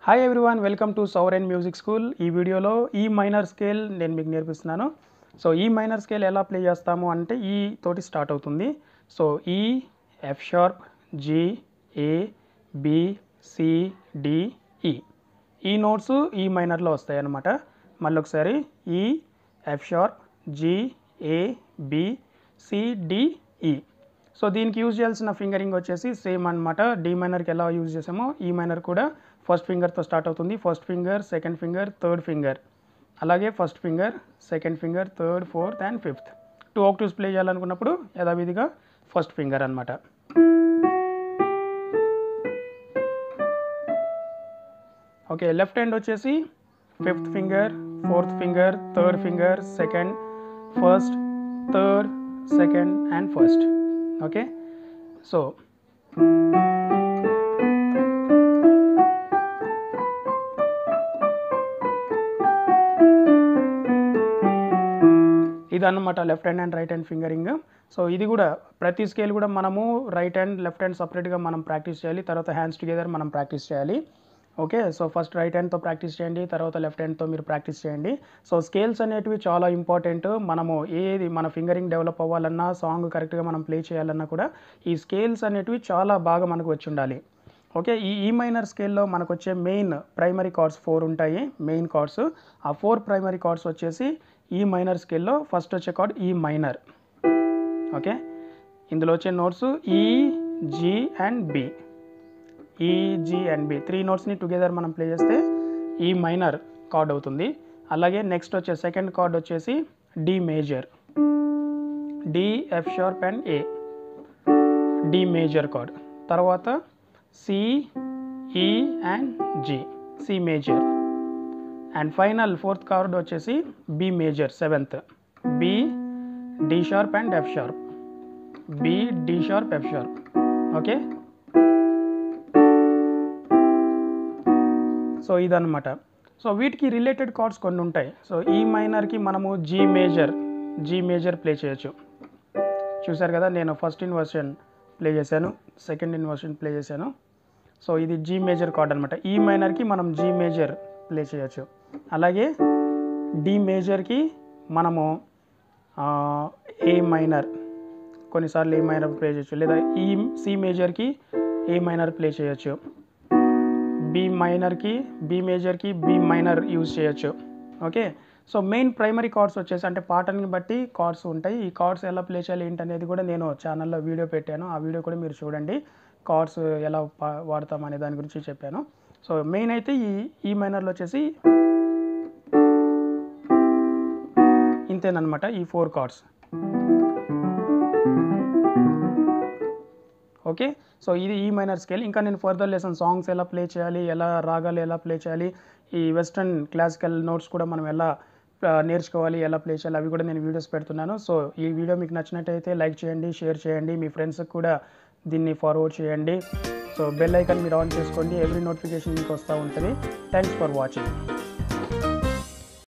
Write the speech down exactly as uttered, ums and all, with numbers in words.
Hi everyone, welcome to Sauren music school. ఈ వీడియోలో E minor scale నేను మీకు నేర్పిస్తున్నాను. సో ఈ మైనర్ స్కేల్ ఎలా ప్లే చేస్తాము అంటే ఈ తోటి స్టార్ట్ అవుతుంది. So E, F sharp, G, A, B, C, D, E ఈ నోట్స్ ఈ మైనర్లో వస్తాయి అన్నమాట. మళ్ళీ ఒకసారి E, F sharp, G, A, B, C, D, E. So దీనికి యూజ్ చేయాల్సిన ఫింగరింగ్ వచ్చేసి సేమ్ అనమాట. డి మైనర్కి ఎలా యూజ్ చేసామో ఈ మైనర్ కూడా ఫస్ట్ ఫింగర్తో స్టార్ట్ అవుతుంది. First finger, second finger, third finger, అలాగే first finger, second finger, third, fourth and fifth. Two octaves play చేయాలనుకున్నప్పుడు యథావిధిగా ఫస్ట్ ఫింగర్ అనమాట. ఓకే, లెఫ్ట్ హ్యాండ్ వచ్చేసి fifth finger, fourth finger, third finger, second, first, third, second and first. Okay, so ఇదన్నమాట left hand and right hand fingering. So ఇది కూడా ప్రతి scale కూడా మనము రైట్ హ్యాండ్ లెఫ్ట్ హ్యాండ్ సపరేట్గా మనం ప్రాక్టీస్ చేయాలి, తర్వాత హ్యాండ్స్ టుగెదర్ మనం ప్రాక్టీస్ చేయాలి. ఓకే, సో ఫస్ట్ రైట్ హ్యాండ్తో ప్రాక్టీస్ చేయండి, తర్వాత లెఫ్ట్ హ్యాండ్తో మీరు ప్రాక్టీస్ చేయండి. సో స్కేల్స్ అనేటివి చాలా ఇంపార్టెంట్. మనము ఏది మన ఫింగరింగ్ డెవలప్ అవ్వాలన్నా, సాంగ్ కరెక్ట్గా మనం ప్లే చేయాలన్నా కూడా ఈ స్కేల్స్ అనేటివి చాలా బాగా మనకు వచ్చి ఉండాలి. ఓకే, ఈ ఈ మైనర్ స్కేల్లో మనకు వచ్చే మెయిన్ ప్రైమరీ కార్డ్స్ ఫోర్ ఉంటాయి. మెయిన్ కార్డ్స్, ఆ ఫోర్ ప్రైమరీ కార్డ్స్ వచ్చేసి ఈ మైనర్ స్కేల్లో ఫస్ట్ వచ్చే కార్డ్ ఈ మైనర్. ఓకే, ఇందులో వచ్చే notes E, G and B. E, G and B three నోట్స్ని టుగెదర్ మనం ప్లే చేస్తే ఈ మైనర్ కార్డ్ అవుతుంది. అలాగే నెక్స్ట్ వచ్చే సెకండ్ కార్డ్ వచ్చేసి D major. D, F sharp and A, D major chord. తర్వాత C, E and G, C major. And final fourth chord వచ్చేసి B major, seventh. B, D sharp and F sharp. B, D sharp, F sharp. Okay, so ఇదన్నమాట. So వీటికి related cards కొన్ని ఉంటాయి. So E మైనర్కి మనము G major, G major play చేయొచ్చు. చూసారు కదా, నేను ఫస్ట్ ఇన్వర్షన్ ప్లే చేశాను, సెకండ్ ఇన్వర్షన్ ప్లే చేశాను. సో ఇది జీ మేజర్ కార్డ్ అనమాట. ఈ మైనర్కి మనం జీ మేజర్ ప్లే చేయొచ్చు. అలాగే డి మేజర్కి మనము ఏ మైనర్, కొన్నిసార్లు ఏ మైనర్ ప్లే చేయొచ్చు, లేదా ఈ సి మేజర్కి ఏ మైనర్ ప్లే చేయొచ్చు. బి మైనర్కి, బి మేజర్కి బి మైనర్ యూజ్ చేయొచ్చు. Okay, so main primary chords వచ్చేసి అంటే పాటని బట్టి కార్డ్స్ ఉంటాయి. ఈ కార్డ్స్ ఎలా ప్లే చేయాలి ఏంటనేది కూడా నేను ఛానల్లో వీడియో పెట్టాను. ఆ వీడియో కూడా మీరు చూడండి. కార్డ్స్ ఎలా వాడతాం అనే దాని గురించి చెప్పాను. సో మెయిన్ అయితే ఈ ఈ మైనర్లో వచ్చేసి ఇంతేనమాట, ఈ ఫోర్ కార్డ్స్. ఓకే, సో ఇది ఈ మైనర్ స్కేల్. ఇంకా నేను ఫర్దర్ లెసన్ సాంగ్స్ ఎలా ప్లే చేయాలి, ఎలా రాగాలు ఎలా ప్లే చేయాలి, ఈ వెస్ట్రన్ క్లాసికల్ నోట్స్ కూడా మనం ఎలా నేర్చుకోవాలి, ఎలా ప్లే చేయాలి, అవి కూడా నేను వీడియోస్ పెడుతున్నాను. సో ఈ వీడియో మీకు నచ్చినట్టయితే లైక్ చేయండి, షేర్ చేయండి, మీ ఫ్రెండ్స్కి కూడా దీన్ని ఫార్వర్డ్ చేయండి. సో బెల్ ఐకాన్ మీరు ఆన్ చేసుకోండి, ఎవ్రీ నోటిఫికేషన్ మీకు వస్తూ ఉంటుంది. Thanks for watching.